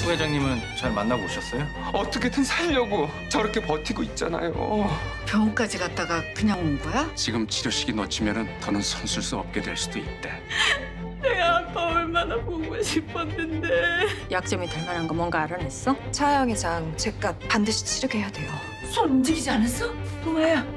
부회장님은 잘 만나고 오셨어요? 어떻게든 살려고 저렇게 버티고 있잖아요. 병원까지 갔다가 그냥 온 거야? 지금 치료식이 놓치면은 더는 손쓸 수 없게 될 수도 있대. 내가 아빠 얼마나 보고 싶었는데. 약점이 될 만한 거 뭔가 알아냈어? 차영 회장 죄값 반드시 치르게 해야 돼요. 손 움직이지 않았어? 동아야,